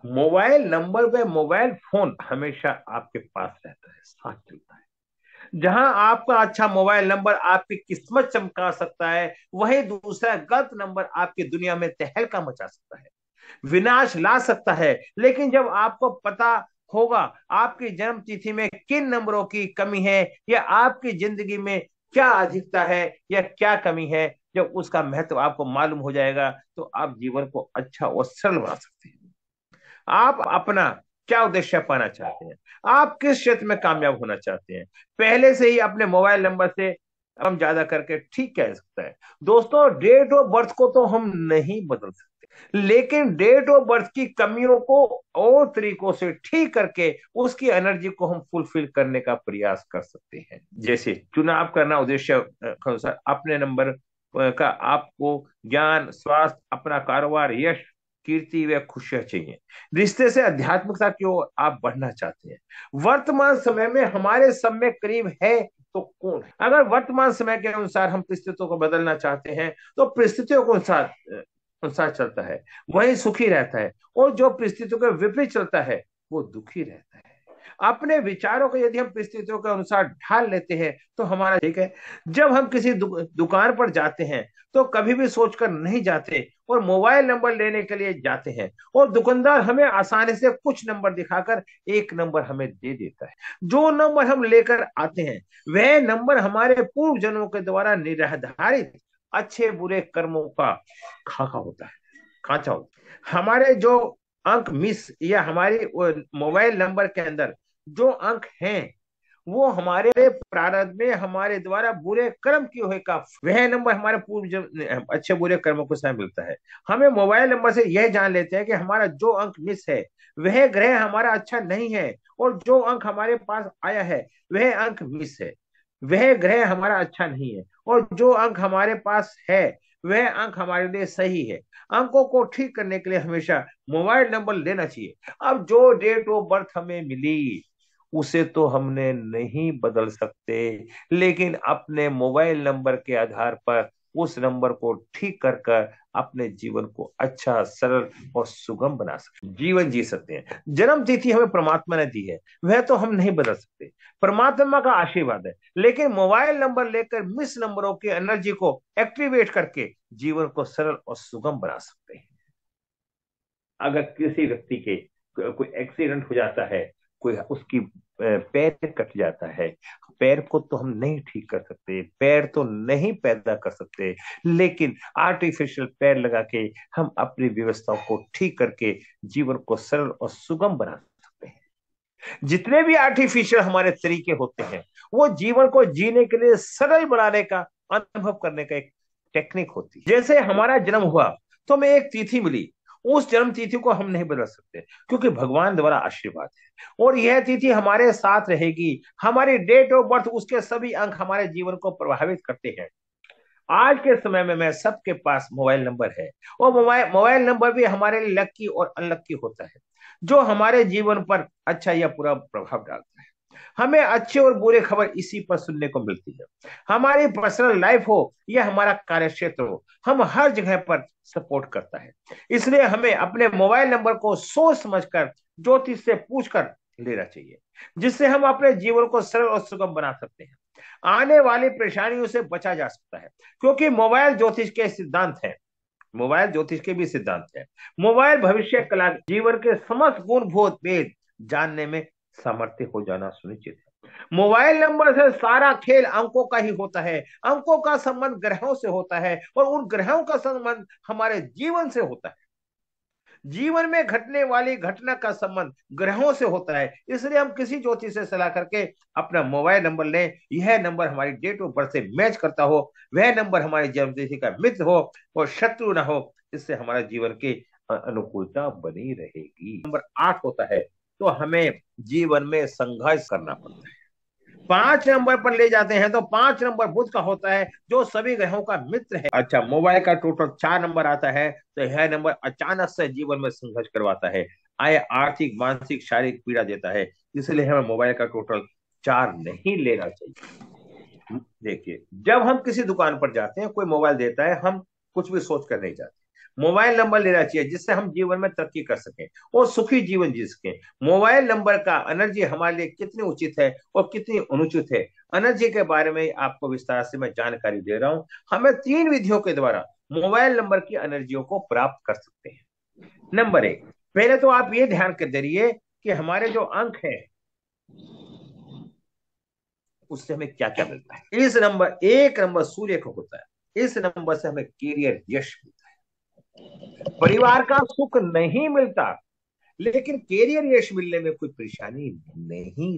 Mobile number पे mobile phone हमेशा आपके पास रहता है, साथ चलता है। जहां आपका अच्छा मोबाइल नंबर आपकी किस्मत चमका सकता है, वही दूसरा गलत नंबर आपकी दुनिया में तहलका मचा सकता है, विनाश ला सकता है। लेकिन जब आपको पता होगा आपकी जन्म तिथि में किन नंबरों की कमी है, या आपकी जिंदगी में क्या अधिकता है या क्या कमी है, जब उसका महत्व आपको मालूम हो जाएगा, तो आप जीवन को अच्छा और सरल बना सकते हैं। आप अपना क्या उद्देश्य पाना चाहते हैं, आप किस क्षेत्र में कामयाब होना चाहते हैं, पहले से ही अपने मोबाइल नंबर से हम ज्यादा करके ठीक कह सकता है। दोस्तों, डेट ऑफ बर्थ को तो हम नहीं बदल सकते, लेकिन डेट ऑफ बर्थ की कमियों को और तरीकों से ठीक करके उसकी एनर्जी को हम फुलफिल करने का प्रयास कर सकते हैं। जैसे चुनाव करना उद्देश्य के अनुसार अपने नंबर का आपको ज्ञान, स्वास्थ्य, अपना कारोबार, यश, कीर्ति व खुशियां चाहिए। रिश्ते से आध्यात्मिकता की ओर आप बढ़ना चाहते हैं। वर्तमान समय में हमारे समय करीब है तो कौन है? अगर वर्तमान समय के अनुसार हम परिस्थितियों को बदलना चाहते हैं, तो परिस्थितियों को अनुसार अनुसार चलता है, वही सुखी रहता है। और जो परिस्थितियों के विपरीत चलता है, वो दुखी रहता है। अपने विचारों को यदि हम परिस्थितियों के अनुसार ढाल लेते हैं, तो हमारा ठीक है। जब हम किसी दुकान पर जाते हैं, तो कभी भी सोचकर नहीं जाते और मोबाइल नंबर लेने के लिए जाते हैं, और दुकानदार हमें आसानी से कुछ नंबर दिखाकर एक नंबर हमें दे देता है। जो नंबर हम लेकर आते हैं, वह नंबर हमारे पूर्व जन्मों के द्वारा निर्धारित अच्छे बुरे कर्मों का खाका होता है, खांचा होता है। हमारे जो अंक मिस या हमारे मोबाइल नंबर के अंदर जो अंक हैं, वो हमारे प्रारब्ध में हमारे द्वारा बुरे कर्म किए हुए का वह नंबर हमारे पूर्व अच्छे बुरे कर्मों के समय मिलता है। हमें मोबाइल नंबर से यह जान लेते हैं कि हमारा जो अंक मिस है, वह ग्रह हमारा अच्छा नहीं है, और जो अंक हमारे पास आया है, वह अंक मिस है, वह ग्रह हमारा अच्छा नहीं है। और जो अंक हमारे पास है, वह अंक हमारे लिए सही है। अंकों को ठीक करने के लिए हमेशा मोबाइल नंबर लेना चाहिए। अब जो डेट ऑफ बर्थ हमें मिली, उसे तो हमने नहीं बदल सकते, लेकिन अपने मोबाइल नंबर के आधार पर उस नंबर को ठीक कर कर अपने जीवन को अच्छा, सरल और सुगम बना सकते, जीवन जी सकते हैं। जन्म तिथि हमें परमात्मा ने दी है, वह तो हम नहीं बदल सकते, परमात्मा का आशीर्वाद है। लेकिन मोबाइल नंबर लेकर मिस नंबरों की एनर्जी को एक्टिवेट करके जीवन को सरल और सुगम बना सकते हैं। अगर किसी व्यक्ति के कोई एक्सीडेंट हो जाता है, कोई उसकी पैर कट जाता है, पैर को तो हम नहीं ठीक कर सकते, पैर तो नहीं पैदा कर सकते, लेकिन आर्टिफिशियल पैर लगा के हम अपनी व्यवस्थाओं को ठीक करके जीवन को सरल और सुगम बना सकते हैं। जितने भी आर्टिफिशियल हमारे तरीके होते हैं, वो जीवन को जीने के लिए सरल बनाने का, अनुभव करने का एक टेक्निक होती है। जैसे हमारा जन्म हुआ तो हमें एक तिथि मिली, उस जन्म तिथि को हम नहीं बदल सकते, क्योंकि भगवान द्वारा आशीर्वाद है, और यह तिथि हमारे साथ रहेगी। हमारी डेट ऑफ बर्थ, उसके सभी अंक हमारे जीवन को प्रभावित करते हैं। आज के समय में सबके पास मोबाइल नंबर है, और मोबाइल मोबाइल नंबर भी हमारे लिए लक्की और अनलक्की होता है, जो हमारे जीवन पर अच्छा या बुरा प्रभाव डालता है। हमें अच्छे और बुरे खबर इसी पर सुनने को मिलती है। हमारी पर्सनल लाइफ हो या हमारा कार्य क्षेत्र हो, हम हर जगह पर सपोर्ट करता है। इसलिए हमें अपने मोबाइल नंबर को सोच समझकर, ज्योतिष से पूछकर लेना चाहिए, जिससे हम अपने जीवन को सरल और सुगम बना सकते हैं। आने वाली परेशानियों से बचा जा सकता है, क्योंकि मोबाइल ज्योतिष के सिद्धांत है, मोबाइल ज्योतिष के भी सिद्धांत है। मोबाइल भविष्य कला जीवन के समस्त गुण भूत वेद जानने में सामर्थ्य हो जाना सुनिश्चित है। मोबाइल नंबर से सारा खेल अंकों का ही होता है। अंकों का संबंध ग्रहों से होता है, और उन ग्रहों का संबंध हमारे जीवन से होता है। जीवन में घटने वाली घटना का संबंध ग्रहों से होता है। इसलिए हम किसी ज्योतिष से सलाह करके अपना मोबाइल नंबर लें। यह नंबर हमारी डेट ऑफ बर्थ से मैच करता हो, वह नंबर हमारी जन्मतिथि का मित्र हो और शत्रु ना हो। इससे हमारा जीवन की अनुकूलता बनी रहेगी। नंबर 8 होता है, तो हमें जीवन में संघर्ष करना पड़ता है। 5 नंबर पर ले जाते हैं, तो 5 नंबर बुध का होता है, जो सभी ग्रहों का मित्र है। अच्छा, मोबाइल का टोटल 4 नंबर आता है, तो यह नंबर अचानक से जीवन में संघर्ष करवाता है, आय, आर्थिक, मानसिक, शारीरिक पीड़ा देता है। इसलिए हमें मोबाइल का टोटल 4 नहीं लेना चाहिए। देखिए, जब हम किसी दुकान पर जाते हैं, कोई मोबाइल देता है, हम कुछ भी सोच कर नहीं जाते। मोबाइल नंबर लेना चाहिए जिससे हम जीवन में तरक्की कर सकें और सुखी जीवन जी सकें। मोबाइल नंबर का एनर्जी हमारे लिए कितनी उचित है और कितनी अनुचित है, एनर्जी के बारे में आपको विस्तार से मैं जानकारी दे रहा हूं। हमें 3 विधियों के द्वारा मोबाइल नंबर की एनर्जियों को प्राप्त कर सकते हैं। नंबर 1, पहले तो आप ये ध्यान कर दीजिए कि हमारे जो अंक है उससे हमें क्या क्या मिलता है। इस नंबर 1 नंबर सूर्य को होता है, इस नंबर से हमें कैरियर यश मिलता है। परिवार का सुख नहीं मिलता, लेकिन कैरियर यश मिलने में कोई परेशानी नहीं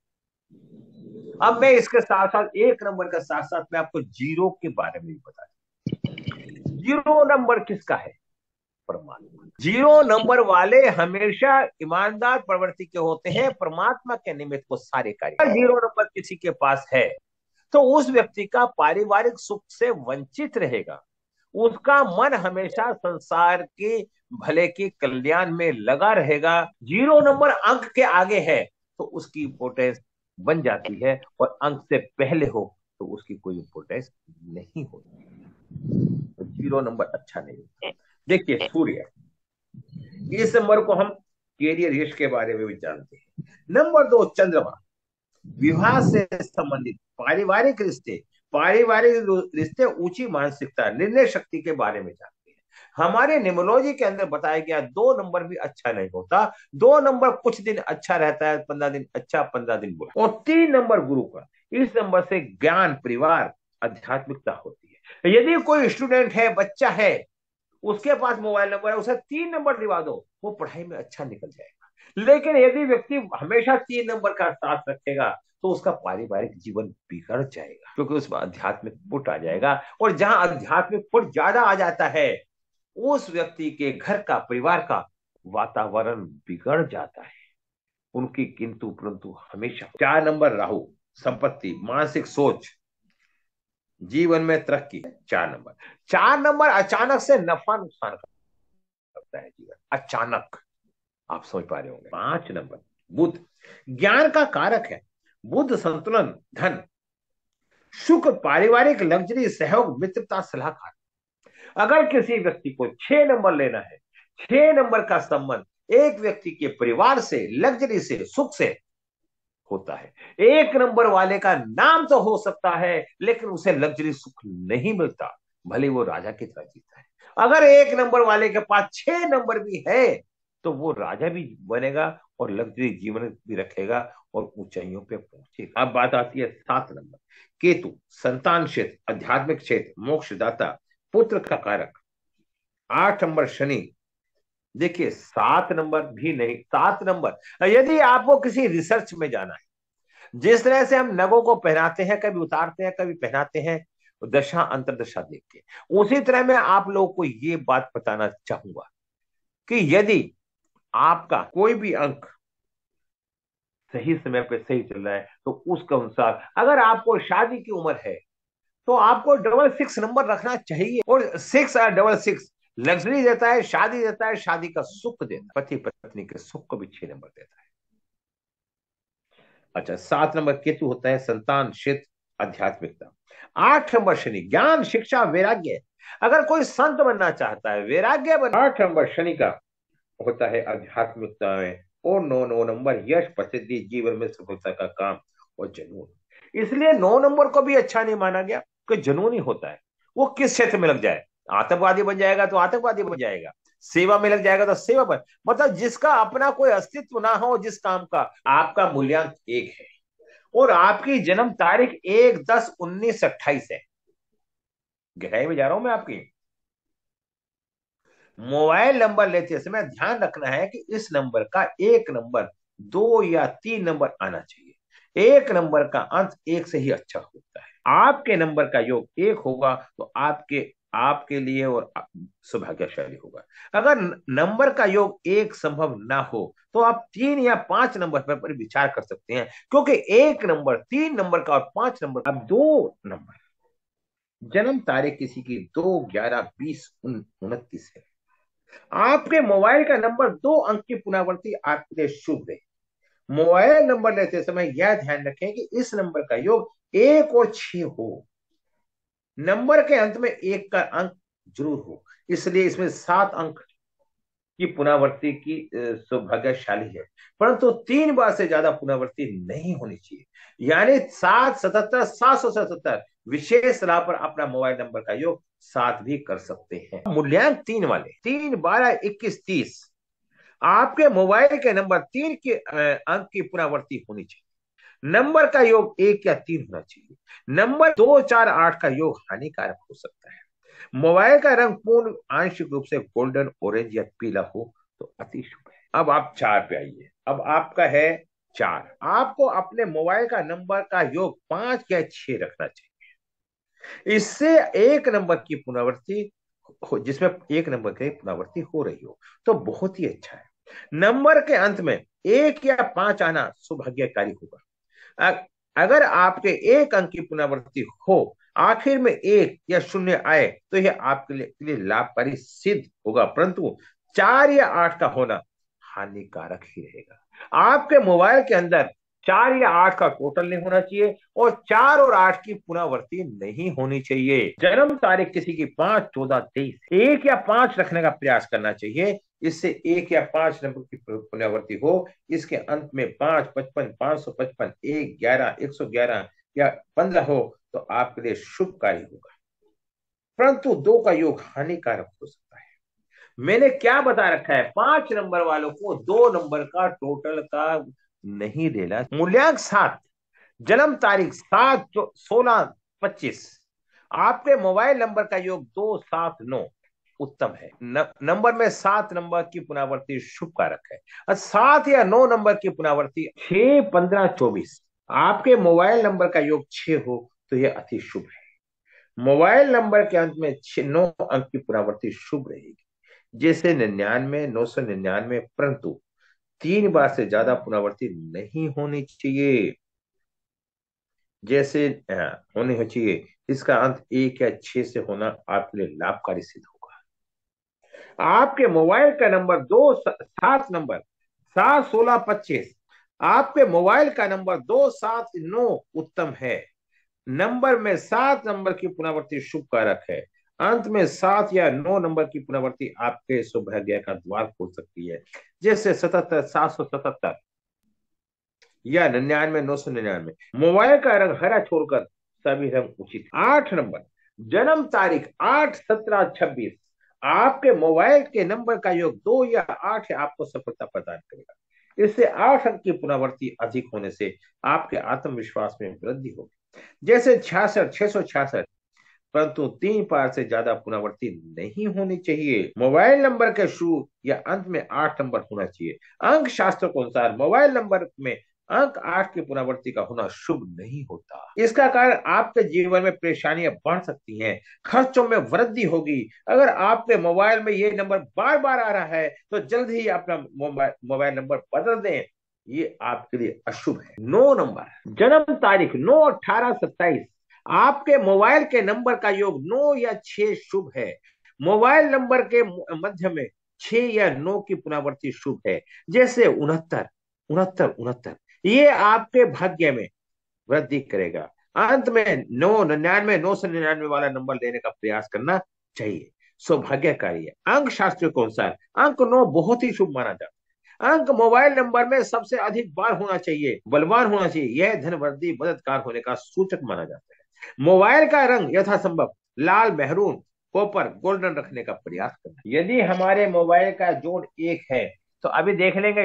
रहती। अब मैं इसके साथ साथ 1 नंबर का साथ साथ मैं आपको जीरो के बारे में भी बता दूं। जीरो नंबर किसका है? परमात्मा। जीरो नंबर वाले हमेशा ईमानदार प्रवृत्ति के होते हैं, परमात्मा के निमित्त वो सारे कार्य। जीरो नंबर किसी के पास है तो उस व्यक्ति का पारिवारिक सुख से वंचित रहेगा, उसका मन हमेशा संसार के भले के कल्याण में लगा रहेगा। जीरो नंबर अंक के आगे है तो उसकी इंपोर्टेंस बन जाती है, और अंक से पहले हो तो उसकी कोई इंपोर्टेंस नहीं होती। तो जीरो नंबर अच्छा नहीं होता। देखिए सूर्य, इस नंबर को हम कैरियर यश के बारे में भी जानते हैं। नंबर 2 चंद्रमा, विवाह से संबंधित पारिवारिक रिश्ते, ऊंची मानसिकता, निर्णय शक्ति के बारे में जानते हैं। हमारे न्यूमरोलॉजी के अंदर बताया गया 2 नंबर भी अच्छा नहीं होता। 2 नंबर कुछ दिन अच्छा रहता है, 15 दिन अच्छा, 15 दिन बुरा। और 3 नंबर गुरु का, इस नंबर से ज्ञान, परिवार, आध्यात्मिकता होती है। यदि कोई स्टूडेंट है, बच्चा है, उसके पास मोबाइल नंबर है, उसे 3 नंबर दिवा दो, वो पढ़ाई में अच्छा निकल जाएगा। लेकिन यदि व्यक्ति हमेशा 3 नंबर का साथ रखेगा तो उसका पारिवारिक जीवन बिगड़ जाएगा, क्योंकि उसमें आध्यात्मिक पुट आ जाएगा। और जहां आध्यात्मिक पुट ज्यादा आ जाता है, उस व्यक्ति के घर का, परिवार का वातावरण बिगड़ जाता है उनकी। किंतु परंतु हमेशा 4 नंबर राहु, संपत्ति, मानसिक सोच, जीवन में तरक्की। 4 नंबर, 4 नंबर अचानक से नफा नुकसान करता है जीवन, अचानक, आप समझ पा रहे होंगे। 5 नंबर बुध, ज्ञान का कारक है। बुध संतुलन, धन, सुख, पारिवारिक लग्जरी, सहयोग, मित्रता, सलाहकार। अगर किसी व्यक्ति को 6 नंबर लेना है, 6 नंबर का संबंध एक व्यक्ति के परिवार से, लग्जरी से, सुख से होता है। 1 नंबर वाले का नाम तो हो सकता है लेकिन उसे लग्जरी सुख नहीं मिलता, भले वो राजा की तरह जीता है। अगर 1 नंबर वाले के पास 6 नंबर भी है तो वो राजा भी बनेगा और लग्जरी जीवन भी रखेगा और ऊंचाइयों पे पहुंचेगा। अब बात आती है 7 नंबर, केतु, संतान क्षेत्र, आध्यात्मिक क्षेत्र, मोक्षदाता, पुत्र का कारक। 8 नंबर शनि। देखिए 7 नंबर भी नहीं, 7 नंबर, यदि आपको किसी रिसर्च में जाना है, जिस तरह से हम नगों को पहनाते हैं, कभी उतारते हैं कभी पहनाते हैं, दशा अंतरदशा देख के, उसी तरह मैं आप लोगों को ये बात बताना चाहूंगा कि यदि आपका कोई भी अंक सही समय पे सही चल रहा है तो उसके अनुसार, अगर आपको शादी की उम्र है तो आपको 666 नंबर रखना चाहिए। और 6 और 666 लग्जरी देता है, शादी देता है, शादी का सुख देता है, पति पत्नी के सुख को भी 6 नंबर देता है। अच्छा, 7 नंबर केतु होता है संतान, क्षेत्र, आध्यात्मिकता। 8 नंबर शनि, ज्ञान, शिक्षा, वैराग्य। अगर कोई संत बनना चाहता है, वैराग्य बन। 8 नंबर शनि का होता है आध्यात्मिकता में। और 9 नंबर यश, प्रसिद्धि, जीवन में सफलता का काम और जुनून। इसलिए 9 नंबर को भी अच्छा नहीं माना गया कि जुनून ही होता है। वो किस क्षेत्र में लग जाए, आतंकवादी बन जाएगा तो आतंकवादी बन जाएगा, सेवा में लग जाएगा तो सेवा बन, मतलब जिसका अपना कोई अस्तित्व ना हो, जिस काम का। आपका मूल्यांक 1 है और आपकी जन्म तारीख 1/10/1928 है। गहराई में जा रहा हूं मैं आपकी। मोबाइल नंबर लेते समय ध्यान रखना है कि इस नंबर का 1 नंबर, 2 या 3 नंबर आना चाहिए। 1 नंबर का अंत 1 से ही अच्छा होता है। आपके नंबर का योग 1 होगा तो आपके आपके लिए और सौभाग्यशाली होगा। अगर नंबर का योग 1 संभव ना हो तो आप 3 या 5 नंबर पर विचार कर सकते हैं, क्योंकि 1 नंबर, 3 नंबर का और 5 नंबर, अब 2 नंबर, जन्म तारीख किसी की 2/11/2029 है। आपके मोबाइल का नंबर 2 अंक की पुनरावृत्ति आपके लिए शुभ है। मोबाइल नंबर लेते समय यह ध्यान रखें कि इस नंबर का योग 1 और 6 हो। नंबर के अंत में 1 का अंक जरूर हो। इसलिए इसमें 7 अंक की पुनरावृत्ति की सौभाग्यशाली है, परंतु 3 बार से ज्यादा पुनरावृत्ति नहीं होनी चाहिए। यानी 777 777 विशेष लाभ पर अपना मोबाइल नंबर का योग 7 भी कर सकते हैं। मूल्यांक 3 वाले 3 12 21 30 आपके मोबाइल के नंबर 3 अंक की पुनरावृत्ति होनी चाहिए। नंबर का योग 1 या 3 होना चाहिए। नंबर 2 4 8 का योग हानिकारक हो सकता है। मोबाइल का रंग पूर्ण आंशिक रूप से गोल्डन ऑरेंज या पीला हो तो अति शुभ है। अब आप 4 पे आइए। अब आपका है 4। आपको अपने मोबाइल का नंबर का योग 5 या 6 रखना चाहिए। इससे एक नंबर की पुनरावृत्ति जिसमें एक नंबर की पुनरावृत्ति हो रही हो तो बहुत ही अच्छा है। नंबर के अंत में 1 या 5 आना सौभाग्यकारी होगा। अगर आपके 1 अंक की पुनरावृत्ति हो, आखिर में 1 या 0 आए तो यह आपके लिए लाभकारी सिद्ध होगा, परंतु 4 या 8 का होना हानिकारक ही रहेगा। आपके मोबाइल के अंदर 4 या 8 का टोटल नहीं होना चाहिए और 4 और 8 की पुनरावृत्ति नहीं होनी चाहिए। जन्म तारीख किसी की 5 14 23 1 या 5 रखने का प्रयास करना चाहिए। इससे 1 या 5 नंबर की पुनरावृत्ति हो, इसके अंत में 5 55 555 1 11 111 या 15 हो तो आपके लिए शुभकारी होगा, परंतु 2 का योग हानिकारक हो सकता है। मैंने क्या बता रखा है, 5 नंबर वालों को 2 नंबर का टोटल का नहीं देना। मूल्यांक 7 जन्म तारीख 7 16 25 आपके मोबाइल नंबर का योग 2 7 9 उत्तम है। नंबर में 7 नंबर की पुनरावृत्ति शुभ कारक है और 7 या 9 नंबर की पुनरावृत्ति 6 15 24 आपके मोबाइल नंबर का योग 6 हो तो यह अति शुभ है। मोबाइल नंबर के अंत में 9 अंक की पुनरावृत्ति शुभ रहेगी, जैसे 99 999, परंतु 3 बार से ज्यादा पुनरावृत्ति नहीं होनी चाहिए। जैसे होनी चाहिए इसका अंत 1 या 6 से होना आपके लिए लाभकारी सिद्ध होगा। आपके मोबाइल का नंबर 7 नंबर 7 16 25 आपके मोबाइल का नंबर 2 7 9 उत्तम है। नंबर में 7 नंबर की पुनरावृत्ति शुभ कारक है। अंत में 7 या 9 नंबर की पुनरावृत्ति आपके सौभाग्य का द्वार खोल सकती है, जैसे 77 777 या 99 999। मोबाइल का रंग हरा छोड़कर सभी रंग उचित। 8 नंबर जन्म तारीख 8 17 26 आपके मोबाइल के नंबर का योग 2 या 8 आपको सफलता प्रदान करेगा। इससे 8 अंक की पुनरावृत्ति अधिक होने से आपके आत्मविश्वास में वृद्धि होगी, जैसे 66 666, परंतु 3 बार से ज्यादा पुनरावृत्ति नहीं होनी चाहिए। मोबाइल नंबर के शुरू या अंत में 8 नंबर होना चाहिए। अंक शास्त्र के अनुसार मोबाइल नंबर में अंक 8 की पुनरावृत्ति का होना शुभ नहीं होता। इसका कारण आपके जीवन में परेशानियां बढ़ सकती हैं, खर्चों में वृद्धि होगी। अगर आपके मोबाइल में ये नंबर बार बार आ रहा है तो जल्द ही अपना मोबाइल नंबर बदल दें, ये आपके लिए अशुभ है। 9 नंबर जन्म तारीख 9 18 27 आपके मोबाइल के नंबर का योग 9 या 6 शुभ है। मोबाइल नंबर के मध्य में 6 या 9 की पुनरावृत्ति शुभ है, जैसे 69 69 69 ये आपके भाग्य में वृद्धि करेगा। अंत में 99 999 वाला नंबर लेने का प्रयास करना चाहिए, सौभाग्यकारी है। अंक शास्त्र के अनुसार अंक 9 बहुत ही शुभ माना जाता है। अंक मोबाइल नंबर में सबसे अधिक बार होना चाहिए, बलवान होना चाहिए। यह धन वृद्धि मददगार होने का सूचक माना जाता है। मोबाइल का रंग यथासंभव लाल मेहरून कॉपर गोल्डन रखने का प्रयास करना। यदि हमारे मोबाइल का जोड़ 1 है तो अभी देख लेंगे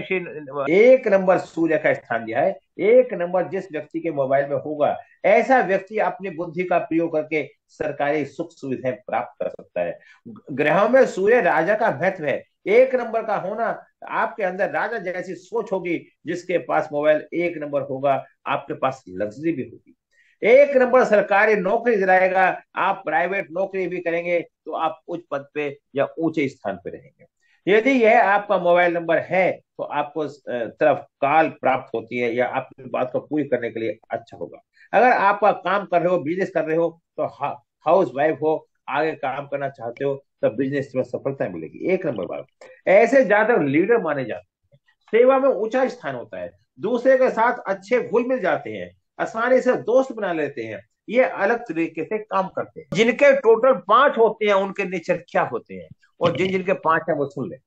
1 नंबर सूर्य का स्थान दिया है। 1 नंबर जिस व्यक्ति के मोबाइल में होगा ऐसा व्यक्ति अपनी बुद्धि का प्रयोग करके सरकारी सुख सुविधाएं प्राप्त कर सकता है। ग्रहों में सूर्य राजा का महत्व है। 1 नंबर का होना आपके अंदर राजा जैसी सोच होगी। जिसके पास मोबाइल 1 नंबर होगा आपके पास लग्जरी भी होगी। 1 नंबर सरकारी नौकरी दिलाएगा। आप प्राइवेट नौकरी भी करेंगे तो आप उच्च पद पे या ऊंचे स्थान पे रहेंगे। यदि यह आपका मोबाइल नंबर है तो आपको तरफ काल प्राप्त होती है या आपकी बात को पूरी करने के लिए अच्छा होगा। अगर आप काम कर रहे हो, बिजनेस कर रहे हो तो हाउस वाइफ हो, आगे काम करना चाहते हो तो बिजनेस में सफलता मिलेगी। 1 नंबर वाले ऐसे ज्यादातर लीडर माने जाते हैं। सेवा में ऊंचा स्थान होता है। दूसरे के साथ अच्छे घुल मिल जाते हैं, आसानी से दोस्त बना लेते हैं। ये अलग तरीके से काम करते हैं। जिनके टोटल 5 होते हैं उनके नेचर क्या होते हैं, और जिन जिनके 5 है वो सुन ले।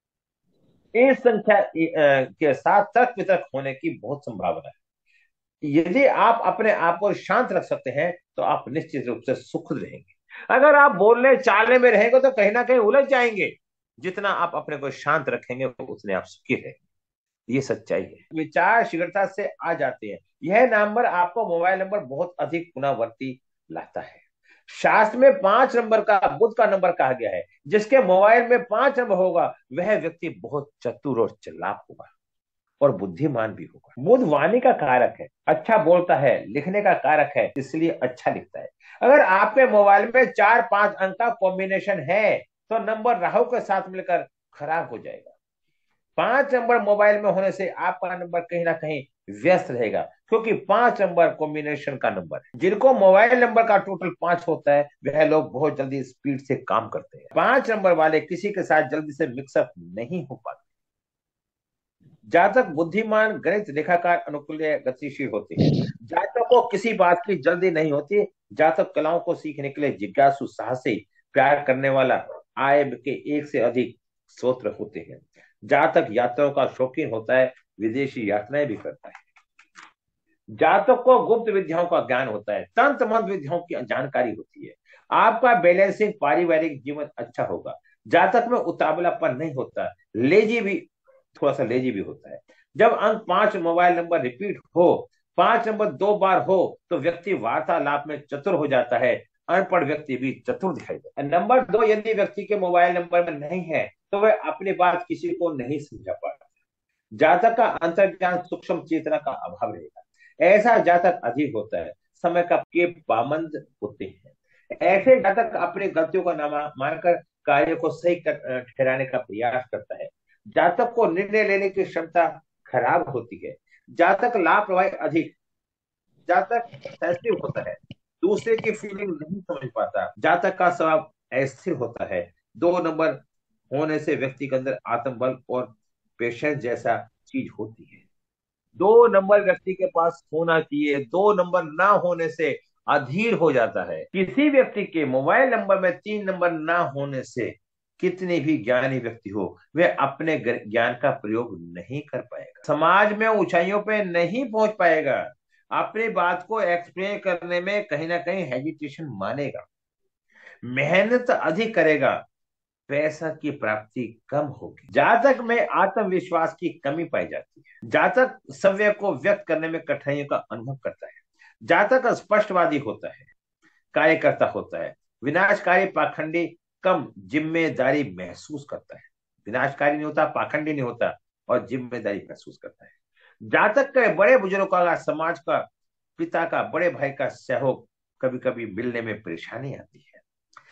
इस संख्या के साथ तर्क वितर्क होने की बहुत संभावना है। यदि आप अपने आप को शांत रख सकते हैं तो आप निश्चित रूप से सुखद रहेंगे। अगर आप बोलने चालने में रहेंगे तो कहीं ना कहीं उलझ जाएंगे। जितना आप अपने को शांत रखेंगे उतने आप सुखी रहेंगे। ये सच्चाई है। विचार शीघ्रता से आ जाते हैं। यह नंबर आपको मोबाइल नंबर बहुत अधिक पुनरावर्ती लाता है। शास्त्र में 5 नंबर का बुध का नंबर कहा गया है। जिसके मोबाइल में 5 नंबर होगा वह व्यक्ति बहुत चतुर और चालाक होगा और बुद्धिमान भी होगा। बुध वाणी का कारक है, अच्छा बोलता है, लिखने का कारक है, इसलिए अच्छा लिखता है। अगर आपके मोबाइल में 4-5 अंक का कॉम्बिनेशन है तो नंबर राहु के साथ मिलकर खराब हो जाएगा। 5 नंबर मोबाइल में होने से आपका नंबर कहीं ना कहीं व्यस्त रहेगा, क्योंकि 5 नंबर कॉम्बिनेशन का नंबर है। जिनको मोबाइल नंबर का टोटल 5 होता है वह लोग बहुत जल्दी स्पीड से काम करते हैं। 5 नंबर वाले किसी के साथ जल्दी से मिक्सअप नहीं हो पाते। जातक बुद्धिमान, गणित, रेखाकार, अनुकूल्य, गतिशील होते हैं। जातक को किसी बात की जल्दी नहीं होती। जातक कलाओं को सीखने के लिए जिज्ञासु, साहसी, प्यार करने वाला, आय के एक से अधिक स्रोत होते हैं। जातक यात्राओं का शौकीन होता है, विदेशी यात्राएं भी करता है। जातक को गुप्त विद्याओं का ज्ञान होता है, तंत्र मंत्र विद्याओं की जानकारी होती है। आपका बैलेंसिंग पारिवारिक जीवन अच्छा होगा। जातक में उतावलापन नहीं होता, लेजी भी, थोड़ा सा लेजी भी होता है। जब अंक 5 मोबाइल नंबर रिपीट हो, 5 नंबर 2 बार हो, तो व्यक्ति वार्तालाप में चतुर हो जाता है। अनपढ़ व्यक्ति भी चतुर दिखाई देता है। नंबर 2 यदि व्यक्ति के मोबाइल नंबर में नहीं है तो वह अपनी बात किसी को नहीं समझा पाता। जातक का अंतर्ज्ञान, सूक्ष्म चेतना का अभाव रहेगा। ऐसा जातक अधिक होता है, समय का के पाबंद होते हैं। ऐसे जातक अपनी गलतियों का नाम मानकर कार्य को सही ठहराने का प्रयास करता है। जातक को निर्णय लेने की क्षमता खराब होती है। जातक लापरवाही अधिक। जातक सेंसिटिव होता है, दूसरे की फीलिंग नहीं समझ पाता। जातक का स्वभाव अस्थिर होता है। 2 नंबर होने से व्यक्ति के अंदर आत्मबल और पेशेंस जैसा चीज होती है। 2 नंबर व्यक्ति के पास होना चाहिए। 2 नंबर ना होने से अधीर हो जाता है। किसी व्यक्ति के मोबाइल नंबर में 3 नंबर ना होने से कितने भी ज्ञानी व्यक्ति हो वह अपने ज्ञान का प्रयोग नहीं कर पाएगा, समाज में ऊंचाइयों पे नहीं पहुंच पाएगा, अपनी बात को एक्सप्लेन करने में कहीं ना कहीं हेजिटेशन मानेगा, मेहनत अधिक करेगा, पैसा की प्राप्ति कम होगी। जातक में आत्मविश्वास की कमी पाई जाती है। जातक सत्य को व्यक्त करने में कठिनाइयों का अनुभव करता है। जातक स्पष्टवादी होता है, कार्यकर्ता होता है, विनाशकारी, पाखंडी, कम जिम्मेदारी महसूस करता है। विनाशकारी नहीं होता, पाखंडी नहीं होता, और जिम्मेदारी महसूस करता है। जातक के बड़े बुजुर्गों का, समाज का, पिता का, बड़े भाई का सहयोग कभी कभी मिलने में परेशानी आती है।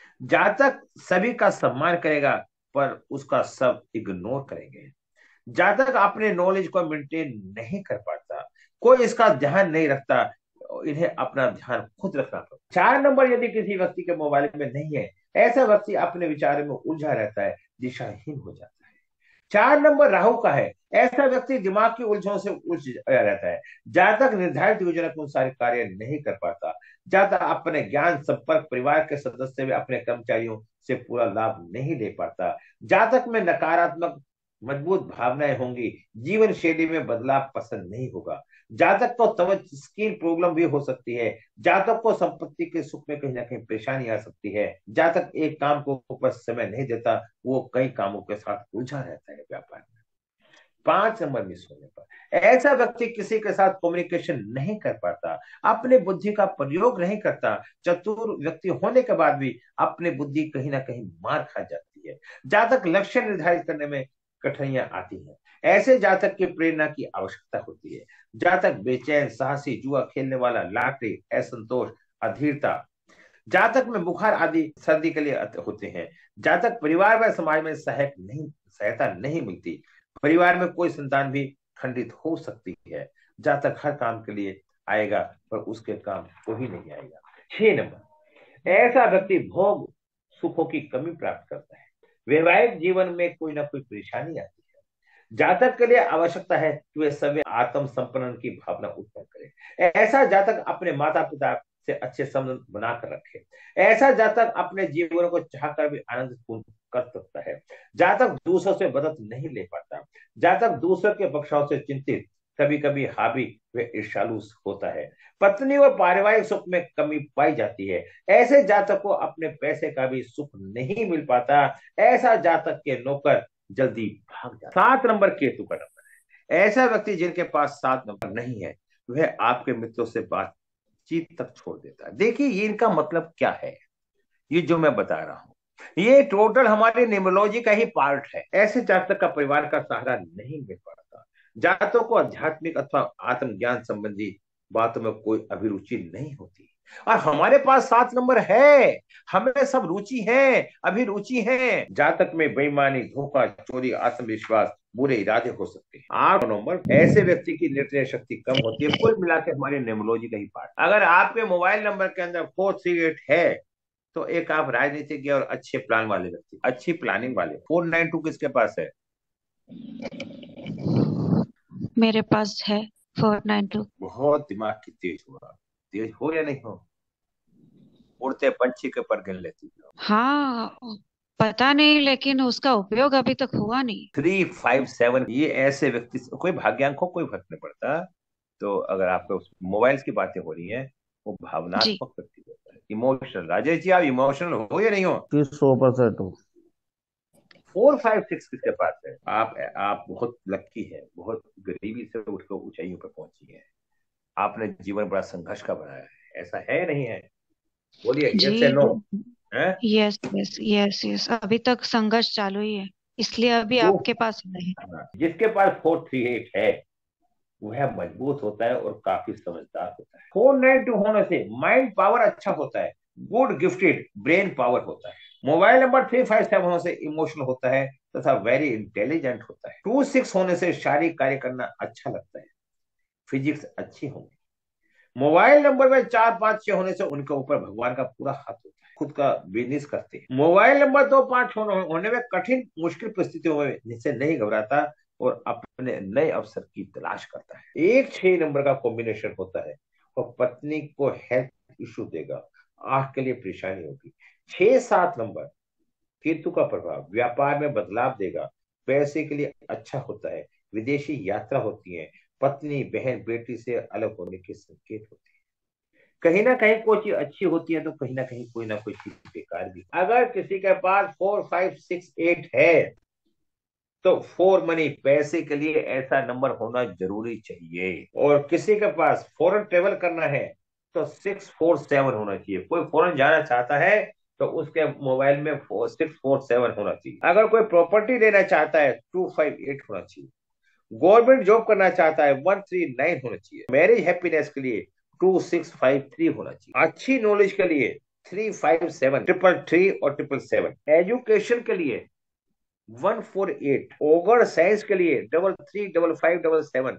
जातक सभी का सम्मान करेगा पर उसका सब इग्नोर करेंगे। जातक अपने नॉलेज को मेंटेन नहीं कर पाता, कोई इसका ध्यान नहीं रखता, इन्हें अपना ध्यान खुद रखना पड़ता। 4 नंबर यदि किसी व्यक्ति के मोबाइल में नहीं है, ऐसा व्यक्ति अपने विचारों में उलझा रहता है, दिशाहीन हो जाता है। 4 नंबर राहु का है, ऐसा व्यक्ति दिमाग की उलझनों से उलझ रहता है। जातक निर्धारित योजना के अनुसार कार्य नहीं कर पाता। जातक अपने ज्ञान, संपर्क, परिवार के सदस्य व अपने कर्मचारियों से पूरा लाभ नहीं ले पाता। जातक में नकारात्मक मजबूत भावनाएं होंगी। जीवन शैली में बदलाव पसंद नहीं होगा। जातक को त्वचा स्किन प्रॉब्लम भी हो सकती है। जातक को संपत्ति के सुख में कहीं ना कहीं परेशानी आ सकती है। जातक एक काम को ऊपर समय नहीं देता, वो कई कामों के साथ उलझा रहता है व्यापार में। 5 नंबर मिस होने पर ऐसा व्यक्ति किसी के साथ कम्युनिकेशन नहीं कर पाता, अपनी बुद्धि का प्रयोग नहीं करता। चतुर व्यक्ति होने के बाद भी अपनी बुद्धि कहीं ना कहीं मार खा जाती है। जातक लक्ष्य निर्धारित करने में कठिनाइयां आती हैं। ऐसे जातक की प्रेरणा की आवश्यकता होती है। जातक बेचैन, साहसी, जुआ खेलने वाला, लाटरी, असंतोष, अधीरता। जातक में बुखार आदि सर्दी के लिए होते हैं। जातक परिवार व समाज में सहायता नहीं मिलती। परिवार में कोई संतान भी खंडित हो सकती है। जातक हर काम के लिए आएगा पर उसके काम कोई नहीं आएगा। 6 नंबर ऐसा व्यक्ति भोग सुखों की कमी प्राप्त करता है। वैवाहिक जीवन में कोई ना कोई परेशानी आती है। जातक के लिए आवश्यकता है कि वे सभी आत्म संपन्न की भावना उत्पन्न करे। ऐसा जातक अपने माता पिता से अच्छे संबंध बनाकर रखे। ऐसा जातक अपने जीवन को चाहकर भी आनंदपूर्ण कर सकता है। जातक दूसरों से मदद नहीं ले पाता। जातक दूसरों के पक्षों से चिंतित, कभी कभी हावी व ईर्ष्यालु होता है। पत्नी और पारिवारिक सुख में कमी पाई जाती है। ऐसे जातक को अपने पैसे का भी सुख नहीं मिल पाता। ऐसा जातक के नौकर जल्दी भाग जाता। 7 नंबर केतु का नंबर है। ऐसा व्यक्ति जिनके पास 7 नंबर नहीं है, वह आपके मित्रों से बातचीत तक छोड़ देता है। देखिए ये इनका मतलब क्या है, ये जो मैं बता रहा हूं ये टोटल हमारे न्यूमरोलॉजी का ही पार्ट है। ऐसे जातक का परिवार का सहारा नहीं मिल पाता। जातकों को आध्यात्मिक अथवा आत्मज्ञान संबंधी बातों में कोई अभिरुचि नहीं होती। और हमारे पास 7 नंबर है, हमें सब रुचि है, अभिरुचि है। जातक में बेईमानी, धोखा, चोरी, आत्मविश्वास, बुरे इरादे हो सकते हैं। 8 नंबर ऐसे व्यक्ति की निर्णय शक्ति कम होती है। कुल मिला के हमारी न्यूमरोलॉजी का ही पार्ट। अगर आपके मोबाइल नंबर के अंदर 438 है तो एक आप राजनीतिज्ञ और अच्छे प्लान वाले व्यक्ति, अच्छी प्लानिंग वाले। 492 किसके पास है? मेरे पास है 492। बहुत दिमाग की तेज हुआ, तेज हो या नहीं हो? उड़ते पंछी के पर गिन लेती हो। हाँ, पता नहीं, लेकिन उसका उपयोग अभी तक हुआ नहीं। 357 ये ऐसे व्यक्ति, कोई भाग्यांक हो कोई फर्क नहीं पड़ता। तो अगर आपको उस मोबाइल्स की बातें हो रही हैं, वो जी। भावनात्मक व्यक्ति होता है, इमोशनल। राजेश जी आप इमोशनल हो या नहीं हो? 100% हूँ। 456 किसके पास है? आप बहुत लकी है, बहुत गरीबी से उठकर ऊंचाइयों पर पहुंची है। आपने जीवन बड़ा संघर्ष का बनाया है, ऐसा है नहीं है? बोलिए जी। यस या नो है? यस यस यस यस, अभी तक संघर्ष चालू ही है, इसलिए अभी तो आपके पास आए हैं। जिसके पास 438 है वह मजबूत होता है और काफी समझदार होता है। 492 होने से माइंड पावर अच्छा होता है, गुड गिफ्टेड ब्रेन पावर होता है। मोबाइल नंबर 357 होने से इमोशनल होता है तथा वेरी इंटेलिजेंट होता है। 26 होने से शारीरिक कार्य करना अच्छा लगता है, फिजिक्स अच्छी होगी। मोबाइल नंबर में 4, 5, 6 होने से उनके ऊपर भगवान का पूरा हाथ होता है, खुद का बिजनेस करते हैं। मोबाइल नंबर 2, 5 होने में कठिन मुश्किल परिस्थितियों में से नहीं घबराता और अपने नए अवसर की तलाश करता है। 1, 6 नंबर का कॉम्बिनेशन होता है और पत्नी को हेल्थ इश्यू देगा, आंख के लिए परेशानी होगी। 6, 7 नंबर केतु का प्रभाव व्यापार में बदलाव देगा, पैसे के लिए अच्छा होता है, विदेशी यात्रा होती है, पत्नी बहन बेटी से अलग होने के संकेत होते हैं। कहीं ना कहीं कोई चीज अच्छी होती है तो कहीं ना कोई चीज बेकार भी। अगर किसी के पास 4, 5, 6, 8 है तो 4 मनी पैसे के लिए ऐसा नंबर होना जरूरी चाहिए। और किसी के पास फॉरेन ट्रेवल करना है तो 6, 4, 7 होना चाहिए। कोई फॉरेन जाना चाहता है तो उसके मोबाइल में 6, 4, 7 होना चाहिए। अगर कोई प्रॉपर्टी लेना चाहता है 2, 5, 8 होना चाहिए। गवर्नमेंट जॉब करना चाहता है 1, 3, 9 होना चाहिए। मैरिज हैप्पीनेस के लिए 2, 6, 5, 3 होना चाहिए। अच्छी नॉलेज के लिए 3, 5, 7, 333 और 777। एजुकेशन के लिए 1, 4, 8। ओगर साइंस के लिए 3, 3, 5, 5, 7।